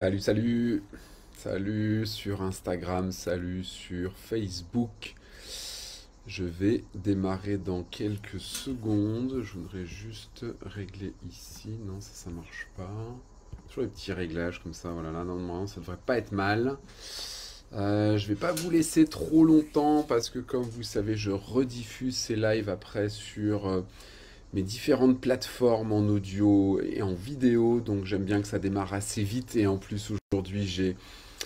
Salut, salut, salut sur Instagram, salut sur Facebook. Je vais démarrer dans quelques secondes. Je voudrais juste régler ici. Non, ça marche pas. Toujours les petits réglages comme ça. Voilà, là, normalement, ça devrait pas être mal. Je vais pas vous laisser trop longtemps parce que, comme vous savez, je rediffuse ces lives après sur mes différentes plateformes en audio et en vidéo. Donc, j'aime bien que ça démarre assez vite. Et en plus, aujourd'hui, j'ai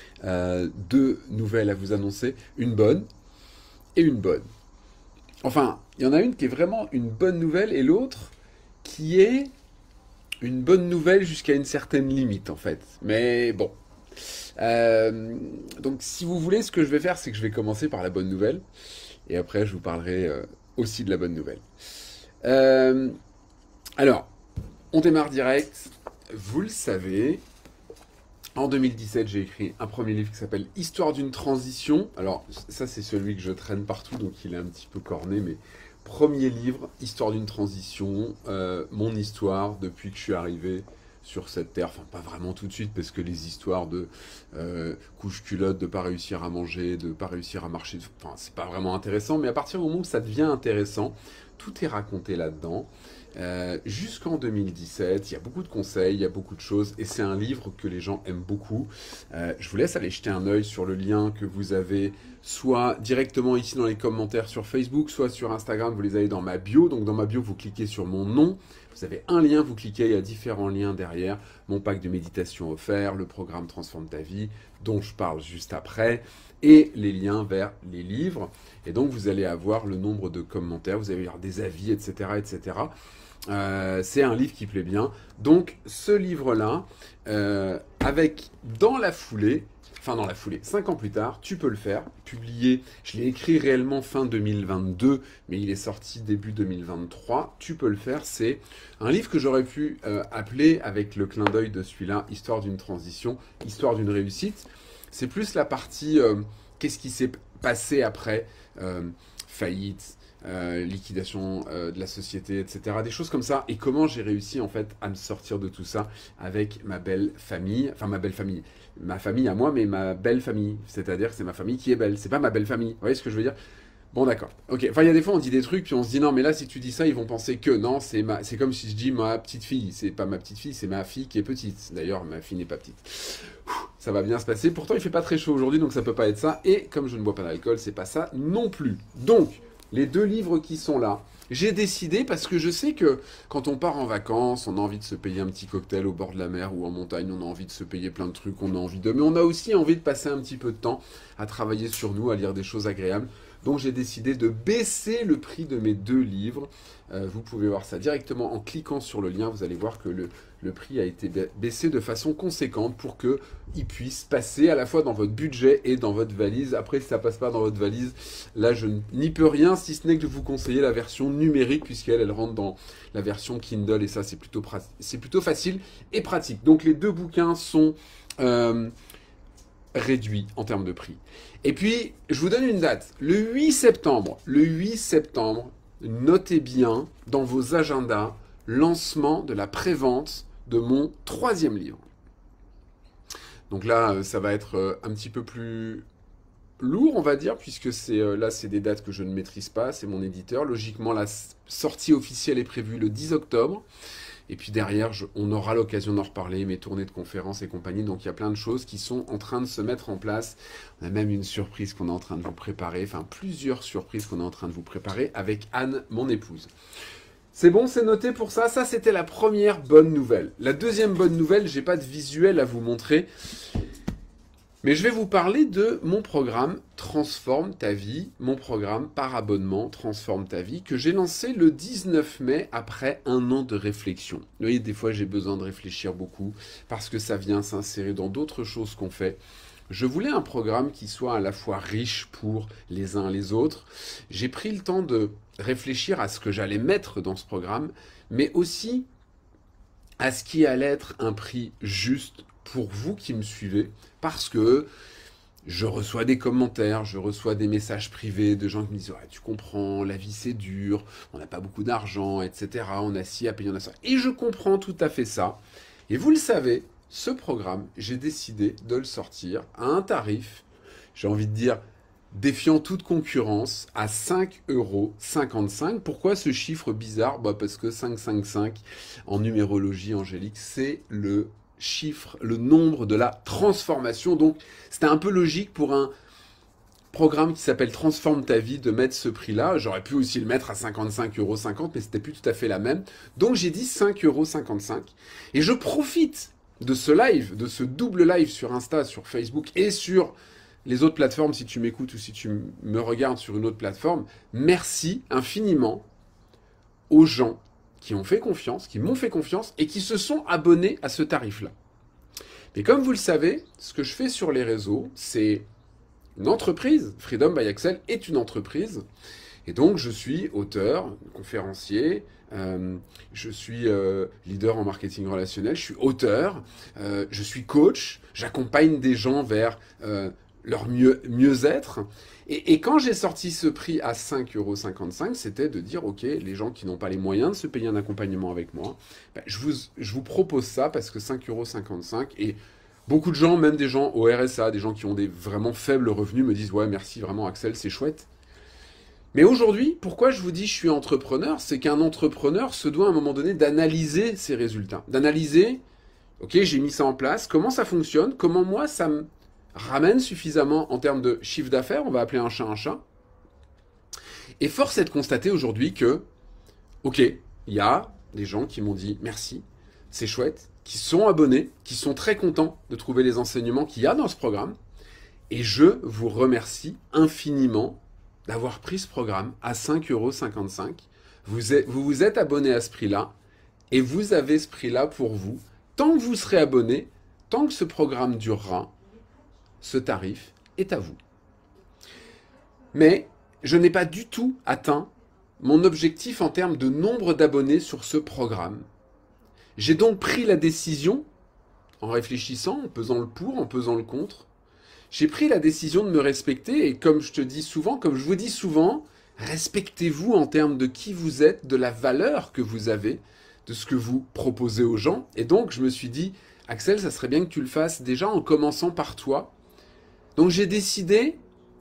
deux nouvelles à vous annoncer, une bonne et une bonne. Enfin, il y en a une qui est vraiment une bonne nouvelle et l'autre qui est une bonne nouvelle jusqu'à une certaine limite en fait. Mais bon. Euh, donc si vous voulez, ce que je vais faire, c'est que je vais commencer par la bonne nouvelle et après je vous parlerai aussi de la bonne nouvelle. Euh, alors, on démarre direct. Vous le savez, en 2017, j'ai écrit un premier livre qui s'appelle Histoire d'une transition. Alors, ça, c'est celui que je traîne partout, donc il est un petit peu corné, mais premier livre, Histoire d'une transition, mon histoire depuis que je suis arrivé sur cette terre. Enfin, pas vraiment tout de suite, parce que les histoires de couche-culotte, de pas réussir à manger, de pas réussir à marcher, enfin, c'est pas vraiment intéressant, mais à partir du moment où ça devient intéressant, tout est raconté là-dedans. Jusqu'en 2017, il y a beaucoup de conseils, il y a beaucoup de choses, et c'est un livre que les gens aiment beaucoup. Je vous laisse aller jeter un œil sur le lien que vous avez, soit directement ici dans les commentaires sur Facebook, soit sur Instagram, vous les avez dans ma bio. Donc dans ma bio, vous cliquez sur mon nom, vous avez un lien, vous cliquez, il y a différents liens derrière, mon pack de méditation offert, le programme Transforme ta vie, dont je parle juste après, et les liens vers les livres. Et donc vous allez avoir le nombre de commentaires, vous allez avoir des avis, etc., etc. C'est un livre qui plaît bien. Donc ce livre-là, avec dans la foulée, 5 ans plus tard, tu peux le faire, publié, je l'ai écrit réellement fin 2022, mais il est sorti début 2023, tu peux le faire, c'est un livre que j'aurais pu appeler, avec le clin d'œil de celui-là, Histoire d'une transition, Histoire d'une réussite. C'est plus la partie, qu'est-ce qui s'est passé après, faillite, liquidation de la société, etc. Des choses comme ça. Et comment j'ai réussi en fait à me sortir de tout ça avec ma belle famille. Enfin, ma belle famille. Ma famille à moi, mais ma belle famille. C'est-à-dire que c'est ma famille qui est belle. C'est pas ma belle famille. Vous voyez ce que je veux dire? Bon, d'accord. Ok. Enfin, il y a des fois, on dit des trucs, puis on se dit non, mais là, si tu dis ça, ils vont penser que non, c'est comme si je dis ma petite fille. C'est pas ma petite fille, c'est ma fille qui est petite. D'ailleurs, ma fille n'est pas petite. Ça va bien se passer. Pourtant, il fait pas très chaud aujourd'hui, donc ça peut pas être ça. Et comme je ne bois pas d'alcool, c'est pas ça non plus. Donc, les deux livres qui sont là, j'ai décidé parce que je sais que quand on part en vacances, on a envie de se payer un petit cocktail au bord de la mer ou en montagne, on a envie de se payer plein de trucs, on a envie de... Mais on a aussi envie de passer un petit peu de temps à travailler sur nous, à lire des choses agréables. Donc j'ai décidé de baisser le prix de mes deux livres. Vous pouvez voir ça directement en cliquant sur le lien. Vous allez voir que le prix a été baissé de façon conséquente pour qu'il puisse passer à la fois dans votre budget et dans votre valise. Après, si ça passe pas dans votre valise, là, je n'y peux rien, si ce n'est que de vous conseiller la version numérique, puisqu'elle rentre dans la version Kindle, et ça, c'est plutôt facile et pratique. Donc, les deux bouquins sont réduits en termes de prix. Et puis, je vous donne une date. Le 8 septembre, notez bien dans vos agendas lancement de la prévente de mon troisième livre. Donc là, ça va être un petit peu plus lourd, on va dire, puisque là, c'est des dates que je ne maîtrise pas, c'est mon éditeur. Logiquement, la sortie officielle est prévue le 10 octobre. Et puis derrière, on aura l'occasion d'en reparler, mes tournées de conférences et compagnie. Donc il y a plein de choses qui sont en train de se mettre en place. On a même une surprise qu'on est en train de vous préparer, enfin plusieurs surprises qu'on est en train de vous préparer avec Anne, mon épouse. C'est bon, c'est noté pour ça. Ça, c'était la première bonne nouvelle. La deuxième bonne nouvelle, j'ai pas de visuel à vous montrer. Mais je vais vous parler de mon programme Transforme ta vie, mon programme par abonnement Transforme ta vie, que j'ai lancé le 19 mai après un an de réflexion. Vous voyez, des fois j'ai besoin de réfléchir beaucoup parce que ça vient s'insérer dans d'autres choses qu'on fait. Je voulais un programme qui soit à la fois riche pour les uns les autres. J'ai pris le temps de réfléchir à ce que j'allais mettre dans ce programme, mais aussi à ce qui allait être un prix juste pour vous qui me suivez, parce que je reçois des commentaires, je reçois des messages privés de gens qui me disent ouais, tu comprends, la vie c'est dur, on n'a pas beaucoup d'argent, etc. On a ci à payer, on a ça. Et je comprends tout à fait ça. Et vous le savez, ce programme, j'ai décidé de le sortir à un tarif, j'ai envie de dire, défiant toute concurrence, à 5,55 €. Pourquoi ce chiffre bizarre? Parce que 555, en numérologie angélique, c'est le chiffre, le nombre de la transformation. Donc, c'était un peu logique pour un programme qui s'appelle Transforme ta vie de mettre ce prix-là. J'aurais pu aussi le mettre à 55,50 €, mais c'était plus tout à fait la même. Donc, j'ai dit 5,55 €. Et je profite de ce live, de ce double live sur Insta, sur Facebook et sur les autres plateformes, si tu m'écoutes ou si tu me regardes sur une autre plateforme. Merci infiniment aux gens qui ont fait confiance, qui m'ont fait confiance et qui se sont abonnés à ce tarif-là. Mais comme vous le savez, ce que je fais sur les réseaux, c'est une entreprise. Freedom by Axel est une entreprise. Et donc, je suis auteur, conférencier, je suis leader en marketing relationnel, je suis auteur, je suis coach, j'accompagne des gens vers leur mieux-être. Et quand j'ai sorti ce prix à 5,55 €, c'était de dire, ok, les gens qui n'ont pas les moyens de se payer un accompagnement avec moi, je vous propose ça parce que 5,55 €, et beaucoup de gens, même des gens au RSA, des gens qui ont des vraiment faibles revenus, me disent, ouais, merci vraiment Axel, c'est chouette. Mais aujourd'hui, pourquoi je vous dis je suis entrepreneur? C'est qu'un entrepreneur se doit à un moment donné d'analyser ses résultats. D'analyser, ok, j'ai mis ça en place, comment ça fonctionne, comment moi ça me ramène suffisamment en termes de chiffre d'affaires, on va appeler un chat un chat. Et force est de constater aujourd'hui que, ok, il y a des gens qui m'ont dit merci, c'est chouette, qui sont abonnés, qui sont très contents de trouver les enseignements qu'il y a dans ce programme. Et je vous remercie infiniment d'avoir pris ce programme à 5,55 €. Vous vous êtes abonné à ce prix-là et vous avez ce prix-là pour vous. Tant que vous serez abonné, tant que ce programme durera, ce tarif est à vous. Mais je n'ai pas du tout atteint mon objectif en termes de nombre d'abonnés sur ce programme. J'ai donc pris la décision, en réfléchissant, en pesant le pour, en pesant le contre, j'ai pris la décision de me respecter, et comme je te dis souvent, comme je vous dis souvent, respectez-vous en termes de qui vous êtes, de la valeur que vous avez, de ce que vous proposez aux gens. Et donc je me suis dit, Axel, ça serait bien que tu le fasses déjà en commençant par toi. Donc j'ai décidé,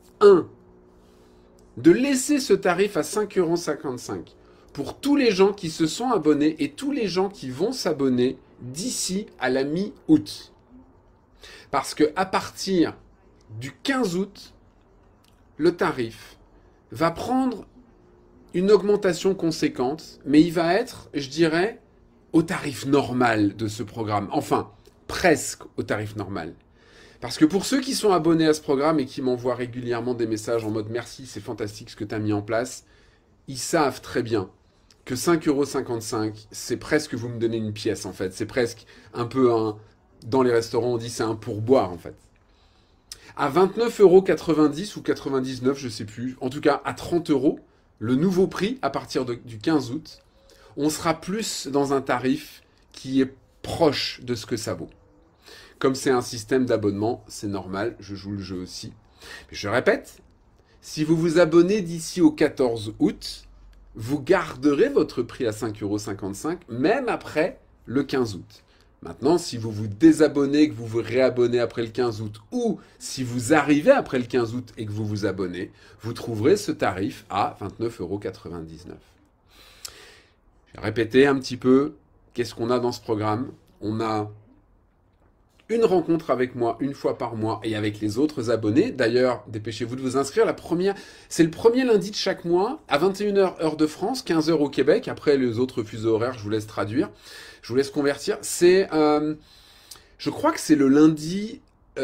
de laisser ce tarif à 5,55 € pour tous les gens qui se sont abonnés et tous les gens qui vont s'abonner d'ici à la mi-août. Parce que à partir du 15 août, le tarif va prendre une augmentation conséquente, mais il va être, je dirais, au tarif normal de ce programme. Enfin, presque au tarif normal. Parce que pour ceux qui sont abonnés à ce programme et qui m'envoient régulièrement des messages en mode « Merci, c'est fantastique ce que tu as mis en place », ils savent très bien que 5,55 €, c'est presque vous me donnez une pièce en fait. C'est presque un peu un... Dans les restaurants, on dit c'est un pourboire en fait. À 29,90 € ou 99, je sais plus, en tout cas à 30 €, le nouveau prix à partir du 15 août, on sera plus dans un tarif qui est proche de ce que ça vaut. Comme c'est un système d'abonnement, c'est normal, je joue le jeu aussi. Mais je répète, si vous vous abonnez d'ici au 14 août, vous garderez votre prix à 5,55 €, même après le 15 août. Maintenant, si vous vous désabonnez, que vous vous réabonnez après le 15 août, ou si vous arrivez après le 15 août et que vous vous abonnez, vous trouverez ce tarif à 29,99 €. Je vais répéter un petit peu, qu'est-ce qu'on a dans ce programme? On a une rencontre avec moi une fois par mois et avec les autres abonnés. D'ailleurs, dépêchez-vous de vous inscrire. La première, c'est le premier lundi de chaque mois à 21 h heure de France, 15 h au Québec. Après, les autres fuseaux horaires, je vous laisse traduire. Je vous laisse convertir. C'est, je crois que c'est le lundi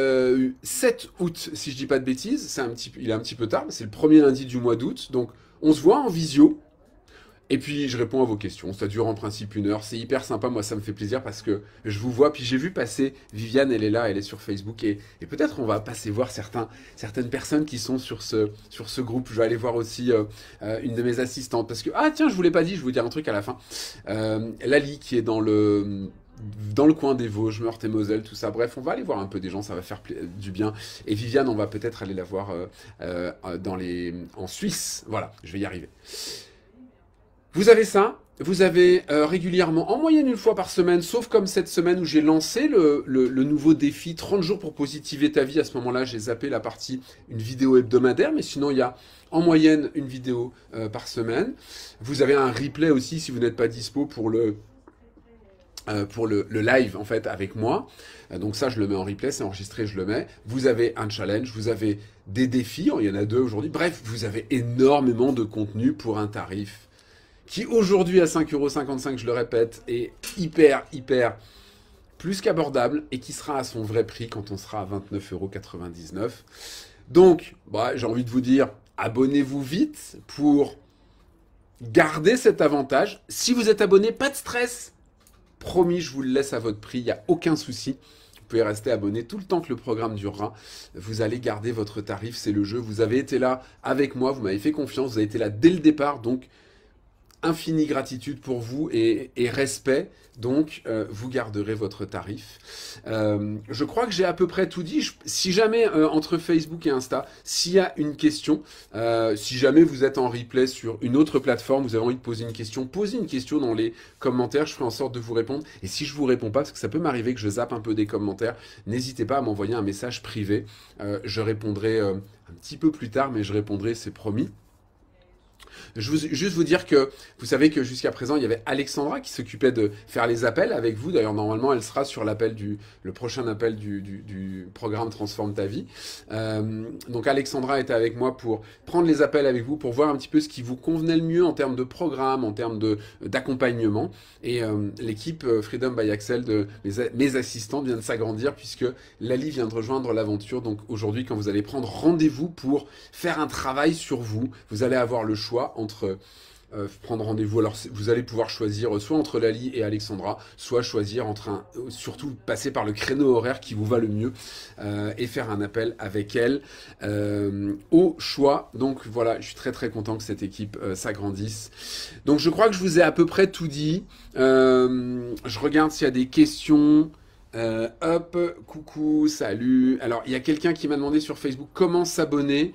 7 août, si je dis pas de bêtises. Il est un petit peu tard, mais c'est le premier lundi du mois d'août. Donc, on se voit en visio. Et puis, je réponds à vos questions. Ça dure en principe 1 heure. C'est hyper sympa. Moi, ça me fait plaisir parce que je vous vois. Puis, j'ai vu passer Viviane, elle est là, elle est sur Facebook. Et peut-être on va passer voir certaines personnes qui sont sur ce groupe. Je vais aller voir aussi une de mes assistantes. Parce que, ah tiens, je vous l'ai pas dit, je vais vous dire un truc à la fin. Lali, qui est dans le coin des Vosges, Meurthe et Moselle, tout ça. Bref, on va aller voir un peu des gens, ça va faire du bien. Et Viviane, on va peut-être aller la voir en Suisse. Voilà, je vais y arriver. Vous avez ça. Vous avez régulièrement, en moyenne une fois par semaine, sauf comme cette semaine où j'ai lancé le nouveau défi 30 jours pour positiver ta vie. À ce moment-là, j'ai zappé la partie une vidéo hebdomadaire, mais sinon il y a en moyenne une vidéo par semaine. Vous avez un replay aussi si vous n'êtes pas dispo pour le live en fait avec moi. Donc ça je le mets en replay, c'est enregistré, je le mets. Vous avez un challenge, vous avez des défis, il y en a 2 aujourd'hui. Bref, vous avez énormément de contenu pour un tarif qui aujourd'hui à 5,55 €, je le répète, est hyper plus qu'abordable et qui sera à son vrai prix quand on sera à 29,99 €. Donc, bah, j'ai envie de vous dire, abonnez-vous vite pour garder cet avantage. Si vous êtes abonné, pas de stress. Promis, je vous le laisse à votre prix, il n'y a aucun souci. Vous pouvez rester abonné tout le temps que le programme durera. Vous allez garder votre tarif, c'est le jeu. Vous avez été là avec moi, vous m'avez fait confiance, vous avez été là dès le départ, donc infinie gratitude pour vous et respect. Donc, vous garderez votre tarif. Je crois que j'ai à peu près tout dit. Si jamais, entre Facebook et Insta, s'il y a une question, si jamais vous êtes en replay sur une autre plateforme, vous avez envie de poser une question, posez une question dans les commentaires. Je ferai en sorte de vous répondre. Et si je vous réponds pas, parce que ça peut m'arriver que je zappe un peu des commentaires, n'hésitez pas à m'envoyer un message privé. Je répondrai un petit peu plus tard, mais je répondrai, c'est promis. Je veux juste vous dire que vous savez que jusqu'à présent, il y avait Alexandra qui s'occupait de faire les appels avec vous. D'ailleurs, normalement, elle sera sur le prochain appel du programme Transforme ta vie. Donc, Alexandra était avec moi pour prendre les appels avec vous, pour voir un petit peu ce qui vous convenait le mieux en termes de programme, en termes d'accompagnement. Et l'équipe Freedom by Axel de mes assistants vient de s'agrandir puisque Lali vient de rejoindre l'aventure. Donc, aujourd'hui, quand vous allez prendre rendez-vous pour faire un travail sur vous, vous allez avoir le choix entre prendre rendez-vous. Alors vous allez pouvoir choisir soit entre Lali et Alexandra, soit choisir entre surtout passer par le créneau horaire qui vous va le mieux et faire un appel avec elle au choix. Donc voilà, je suis très content que cette équipe s'agrandisse. Donc je crois que je vous ai à peu près tout dit. Je regarde s'il y a des questions. Hop, coucou, salut. Alors, il y a quelqu'un qui m'a demandé sur Facebook comment s'abonner.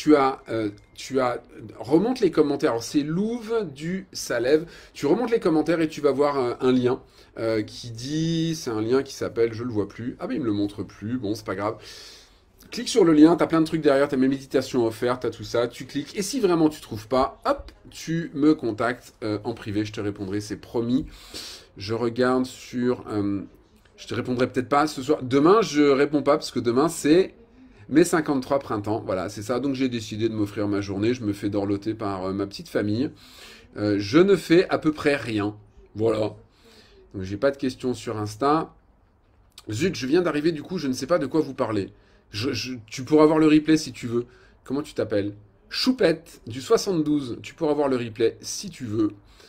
Remonte les commentaires. Alors, c'est Louve du Salève. Tu remontes les commentaires et tu vas voir un lien qui dit, c'est un lien qui s'appelle, je le vois plus. Ah, mais il me le montre plus. Bon, c'est pas grave. Clique sur le lien, t'as plein de trucs derrière, t'as mes méditations offertes, t'as tout ça, tu cliques, et si vraiment tu trouves pas, hop, tu me contactes en privé, je te répondrai, c'est promis. Je regarde sur... je te répondrai peut-être pas ce soir. Demain, je réponds pas parce que demain, c'est mes 53 printemps. Voilà, c'est ça. Donc, j'ai décidé de m'offrir ma journée. Je me fais dorloter par ma petite famille. Je ne fais à peu près rien. Voilà. Donc, j'ai pas de questions sur Insta. Zut, je viens d'arriver. Du coup, je ne sais pas de quoi vous parlez. Tu pourras voir le replay si tu veux. Comment tu t'appelles? Choupette du 72. Tu pourras voir le replay si tu veux.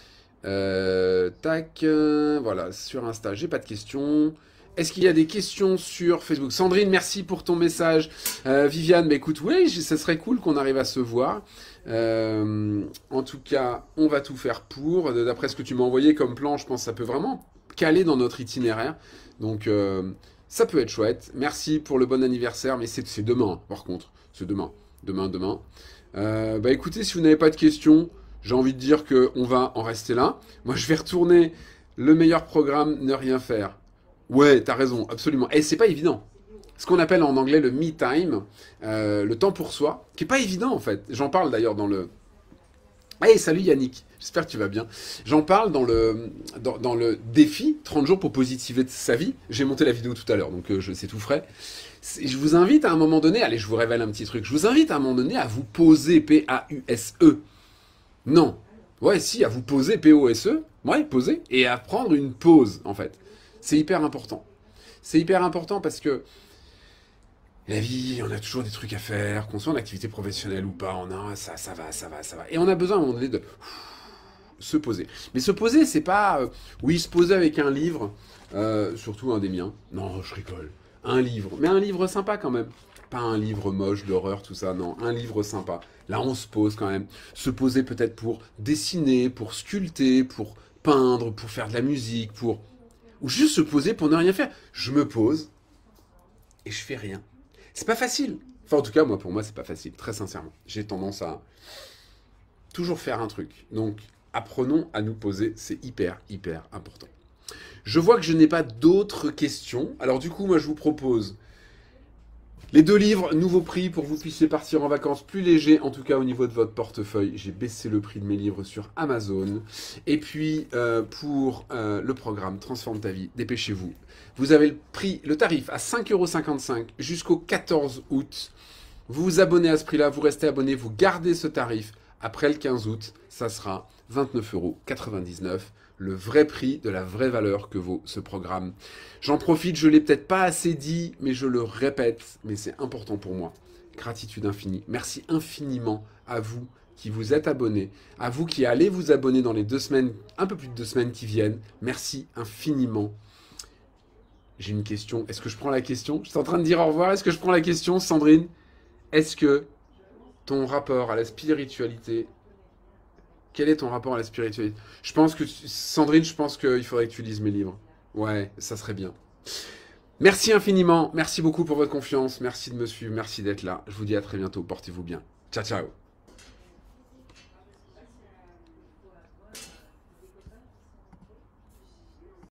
Voilà, sur Insta, j'ai pas de questions. Est-ce qu'il y a des questions sur Facebook? Sandrine, merci pour ton message. Viviane, bah écoute, oui, ça serait cool qu'on arrive à se voir. En tout cas, on va tout faire pour. D'après ce que tu m'as envoyé comme plan, je pense que ça peut vraiment caler dans notre itinéraire. Donc, ça peut être chouette. Merci pour le bon anniversaire, mais c'est demain, hein, par contre. C'est demain. Demain. Bah écoutez, si vous n'avez pas de questions... J'ai envie de dire qu'on va en rester là. Moi, je vais retourner le meilleur programme, ne rien faire. Ouais, t'as raison, absolument. Et c'est pas évident. Ce qu'on appelle en anglais le me time, le temps pour soi, qui est pas évident en fait. J'en parle d'ailleurs dans le... Hey, salut Yannick, j'espère que tu vas bien. J'en parle dans le défi 30 jours pour positiver sa vie. J'ai monté la vidéo tout à l'heure, donc c'est tout frais. Je vous invite à un moment donné, allez, je vous révèle un petit truc, je vous invite à un moment donné à vous poser, P-A-U-S-E. Non. Ouais, si, à vous poser, P-O-S-E. Ouais, poser. Et à prendre une pause, en fait. C'est hyper important. C'est hyper important parce que la vie, on a toujours des trucs à faire, qu'on soit en activité professionnelle ou pas, ça va. Et on a besoin à un moment donné de se poser. Mais se poser, c'est pas... oui, se poser avec un livre, surtout un des miens. Non, je rigole. Un livre. Mais un livre sympa quand même. Pas un livre moche d'horreur, tout ça, non. Un livre sympa. Là, on se pose quand même. Se poser peut-être pour dessiner, pour sculpter, pour peindre, pour faire de la musique, ou juste se poser pour ne rien faire. Je me pose et je fais rien. C'est pas facile. Enfin, en tout cas, pour moi, c'est pas facile, très sincèrement. J'ai tendance à toujours faire un truc. Donc, apprenons à nous poser, c'est hyper, hyper important. Je vois que je n'ai pas d'autres questions. Alors du coup, moi, je vous propose les 2 livres, nouveau prix pour que vous puissiez partir en vacances plus léger, en tout cas au niveau de votre portefeuille. J'ai baissé le prix de mes livres sur Amazon. Et puis, pour le programme Transforme ta vie, dépêchez-vous. Vous avez le tarif à 5,55 € jusqu'au 14 août. Vous vous abonnez à ce prix-là, vous restez abonné, vous gardez ce tarif. Après le 15 août, ça sera 29,99 €. Le vrai prix de la vraie valeur que vaut ce programme. J'en profite, je ne l'ai peut-être pas assez dit, mais je le répète, mais c'est important pour moi. Gratitude infinie. Merci infiniment à vous qui vous êtes abonnés, à vous qui allez vous abonner dans les 2 semaines, un peu plus de 2 semaines qui viennent. Merci infiniment. J'ai une question. Est-ce que je prends la question? Je suis en train de dire au revoir. Est-ce que je prends la question, Sandrine? Est-ce que ton rapport à la spiritualité... Quel est ton rapport à la spiritualité? Je pense que, Sandrine, je pense qu'il faudrait que tu lises mes livres. Ouais, ça serait bien. Merci infiniment. Merci beaucoup pour votre confiance. Merci de me suivre. Merci d'être là. Je vous dis à très bientôt. Portez-vous bien. Ciao, ciao.